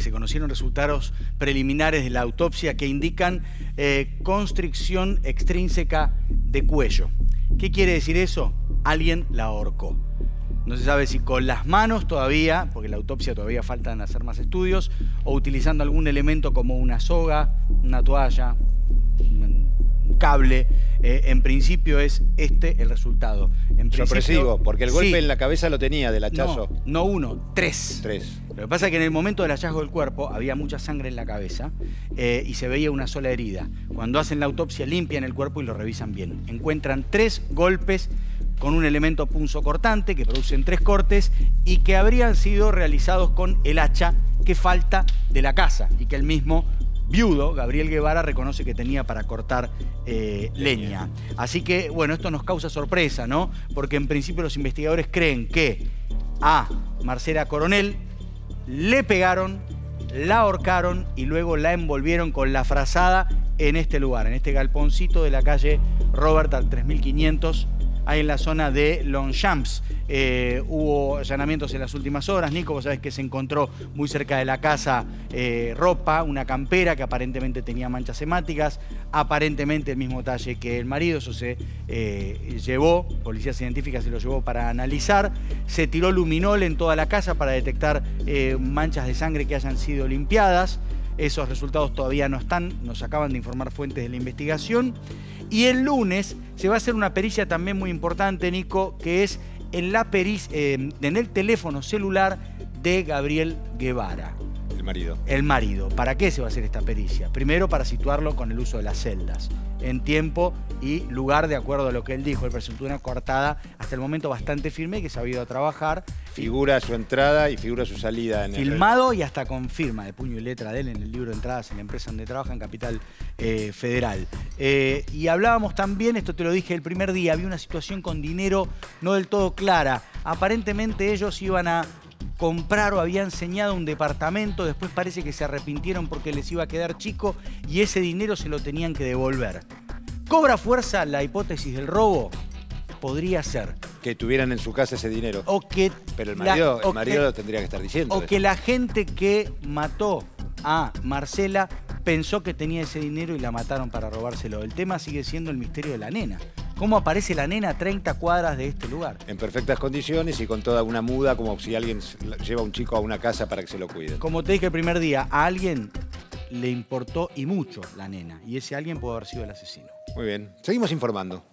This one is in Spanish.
se conocieron resultados preliminares de la autopsia que indican constricción extrínseca de cuello. ¿Qué quiere decir eso? Alguien la ahorcó. No se sabe si con las manos todavía, porque la autopsia todavía faltan hacer más estudios, o utilizando algún elemento como una soga, una toalla, un cable. En principio es este el resultado. Sorpresivo, porque el golpe sí, en la cabeza lo tenía del hachazo. No uno, tres. Lo que pasa es que en el momento del hallazgo del cuerpo había mucha sangre en la cabeza y se veía una sola herida. Cuando hacen la autopsia limpian el cuerpo y lo revisan bien. Encuentran 3 golpes con un elemento punzocortante que producen 3 cortes y que habrían sido realizados con el hacha que falta de la casa y que el mismo viudo, Gabriel Guevara, reconoce que tenía para cortar leña. Así que, bueno, esto nos causa sorpresa, ¿no? Porque en principio los investigadores creen que a Marcela Coronel le pegaron, la ahorcaron y luego la envolvieron con la frazada en este lugar, en este galponcito de la calle Robert al 3500, ahí en la zona de Longchamps. Hubo allanamientos en las últimas horas. Nico, vos sabés que se encontró muy cerca de la casa ropa, una campera que aparentemente tenía manchas hemáticas, aparentemente el mismo talle que el marido. Eso se llevó, policías científicas se lo llevó para analizar. Se tiró luminol en toda la casa para detectar manchas de sangre que hayan sido limpiadas. Esos resultados todavía no están, nos acaban de informar fuentes de la investigación. Y el lunes se va a hacer una pericia también muy importante, Nico, que es en el teléfono celular de Gabriel Guevara. El marido. El marido. ¿Para qué se va a hacer esta pericia? Primero, para situarlo con el uso de las celdas, en tiempo y lugar, de acuerdo a lo que él dijo. Él presentó una coartada hasta el momento bastante firme, que se ha ido a trabajar. Figura su entrada y figura su salida. Filmado y hasta con firma de puño y letra de él en el libro de entradas en la empresa donde trabaja, en Capital Federal. Y hablábamos también, esto te lo dije el primer día, había una situación con dinero no del todo clara. Aparentemente ellos iban a comprar o habían enseñado un departamento, después parece que se arrepintieron porque les iba a quedar chico y ese dinero se lo tenían que devolver. ¿Cobra fuerza la hipótesis del robo? Podría ser. Que tuvieran en su casa ese dinero. O que pero el marido lo tendría que estar diciendo. O que la gente que mató a Marcela pensó que tenía ese dinero y la mataron para robárselo. El tema sigue siendo el misterio de la nena. ¿Cómo aparece la nena a 30 cuadras de este lugar? En perfectas condiciones y con toda una muda, como si alguien lleva a un chico a una casa para que se lo cuide. Como te dije el primer día, a alguien le importó y mucho la nena. Y ese alguien puede haber sido el asesino. Muy bien. Seguimos informando.